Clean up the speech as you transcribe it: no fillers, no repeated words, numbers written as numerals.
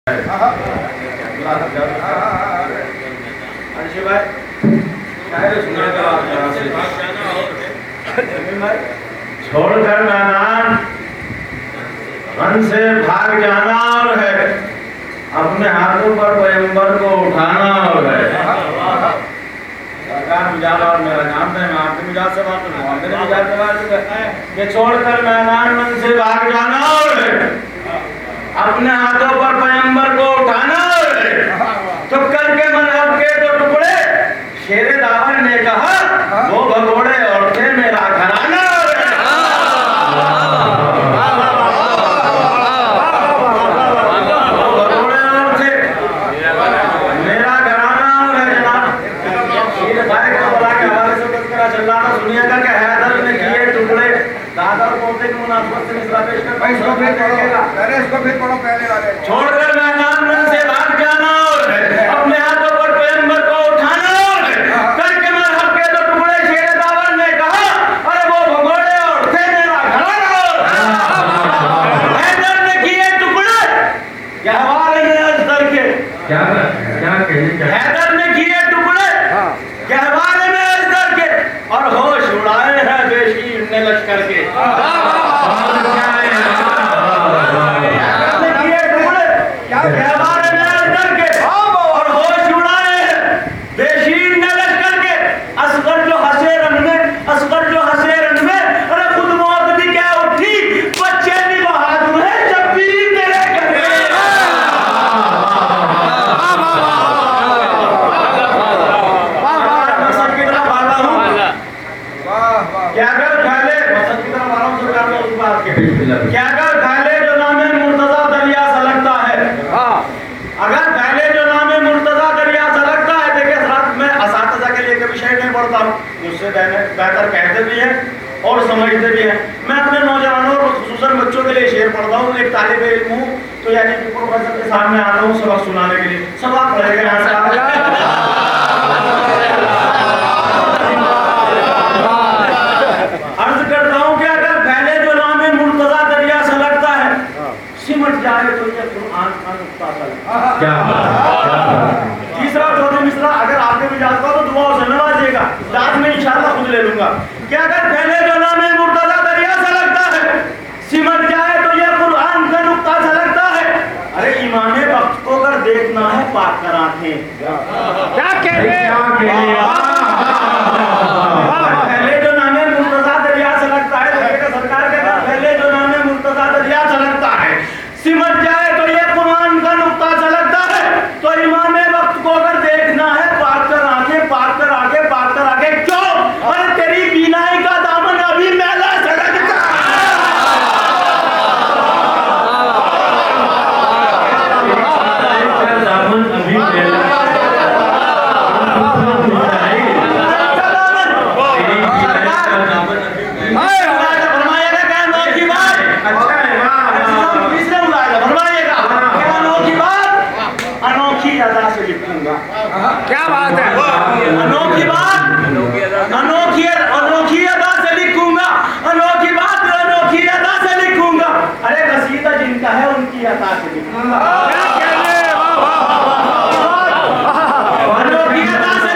छोड़कर मैदान वन से भाग जाना और है, अपने हाथों पर पैगंबर को उठाना और है। सरकार मिजाज और मेरा जानते हैं, मैं आपके मिजाज से बात करूँ, मेरे मिजाज से बात करूँ। ये छोड़कर मैदान वन से भाग जाना और है, अपने हाथों पर पैगंबर को उठाना और है। तो कल के मजहब के दो टुकड़े शेरे दावर ने कहा, वो भगोड़े और थे मेरा घराना। छोड़कर मैदान वन से भाग जाना और अपने हाथों पर पैगंबर को उठाना और करके मजहब के दो टुकड़े शेरे दावर ने कहा, अरे वो भगोड़े और थे मेरा घराना। हैदर ने किए टुकड़े गहवारे में अजदर के, हैदर ने किए टुकड़े गहवारे में अजदर के, और होश उड़ाए हैं बेशीर ने लश्कर के। गहवारे में अजदर के और होश उड़ाए हैं बेशीर ने लश्कर के। असगर जो हंसे रन में, असगर जो हंसे रन में, अरे खुद मौत भी क्या उठी, बच्चे भी बहादुर हैं जब भी तेरे घरे। मसद की तरफ आ रहा हूँ, क्या कर फैले, मसद की तरफ आ रहा हूँ सरकार में उस बात के, क्या कर फैले जो नामे मुर्तजा दरिया सा लगता है। अगर पहले जो नामे मुर्तजा दरिया सा लगता है, देखिए सर मैं असातिज़ा के लिए कभी शेर नहीं पढ़ता हूँ, मुझसे बेहतर कहते भी हैं और समझते भी हैं। मैं अपने नौजवानों और खुसूसन बच्चों के लिए शेर पढ़ता हूँ। एक तालिब इल्म हूँ, तो यानी कि प्रोफेसर के सामने आता हूँ सबक सुनाने के लिए। सबक पढ़ेगा यहाँ से अर्ज करता हूँ कि अगर पहले जो नामे मुर्तजा दरिया सा लगता है, सिमट जाए तो ये कुरान का नुक्ता सा। तीसरा चौथा मिसरा अगर आपके भी जाता हो तो दुआओं से नवाजिएगा, दाद में इंशाअल्लाह खुद ले लूंगा। कि अगर पहले जो नामे मुर्तजा दरिया सा लगता है, सिमट जाए तो ये कुरान का नुक्ता सा लगता है। अरे इमामे वक्त को अगर देखना है पाक कर आंखें, क्या कह रहे पहले जो नामे मुर्तजा दरिया सा लगता है, सरकार के पहले जो नामे मुर्तजा दरिया सा लगता है, सिमट जाए तो ये कुरान का नुक्ता सा लगता है। तो इमामे वक्त को अगर देखना है पाक कर आगे, पाक कर आगे, पाक कर आगे। क्यों? अरे तेरी बीनाई का दामन अभी मैला सड़कता दामन अभी मैला क्या बात है, अनोखी बात, अनोखी अदा से लिखूंगा, अनोखी बात अनोखी अदा से लिखूंगा। अरे कसीदा जिनका है उनकी अदा से लिखूंगा। अनोखी अदा से